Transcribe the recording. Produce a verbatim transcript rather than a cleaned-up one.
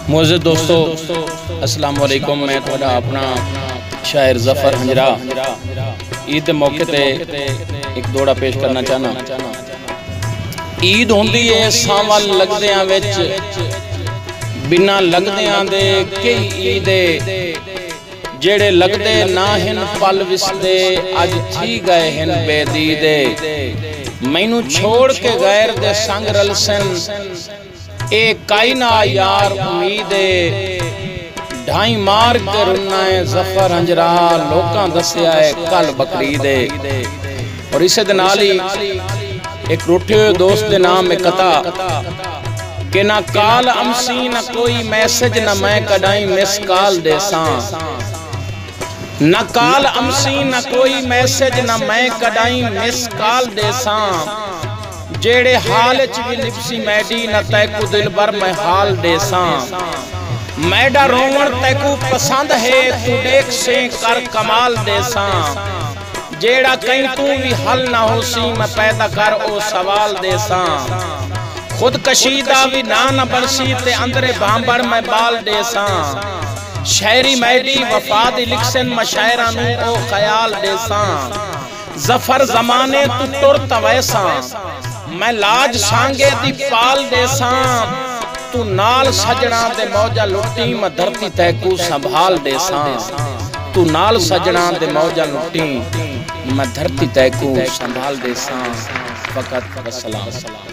मोअज़्ज़िज़ दोस्तों अस्सलाम वालेकुम। मैं थोड़ा अपना शायर ज़फ़र हंजरा ईद के मौके ते एक दोड़ा पेश करना चाहना। ईद होंदी है सावल लगदियां विच बिना लगदियां दे कई ईदे जेड़े लगदे ना हिन पल विसदे अज थी गए हिन बेदीदे। मैनू छोड़ के गैर दे संग रलसन ए कायना यार उम्मीदे। ढाई मार के रुना है ज़फ़र हंजरा लोकां दस्या है कल बकरीदे। और इसे दे नाल ही एक रूठे हुए दोस्त दे नाम में कथा कि ना काल अमसी ना कोई मैसेज ना मैं कडाई मिस कॉल दे सा। न काल अमसी न कोई मैसेज न मैं कडाई मिस कॉल दे सा। जेड़े हाल च भी लिपसी मैडी न तैकू दिल भर मैं हाल दे सा। मैडा रोवण तैकू पसंद है तू देख से कर कमाल दे सा। जेड़ा कहीं तू भी हल ना हो सी मैं पैदा कर ओ सवाल दे सा। खुद कशीदा भी ना न बरसी ते अंदरे बांबर मैं बाल दे सा। शायरी मैडी वफा दी लिखसन मशायरा नू ओ ख्याल दे सा। ज़फ़र ज़माने तू टुरत वैसा मैं लाज सांगे दी पाल दे सा। तू नाल सजना दे मौजा लुटी मैं धरती तैकू संभाल दे सा। तू नाल सजना दे मौजा लुटी मैं धरती तैकू संभाल दे सा। फ़कत वसलाम।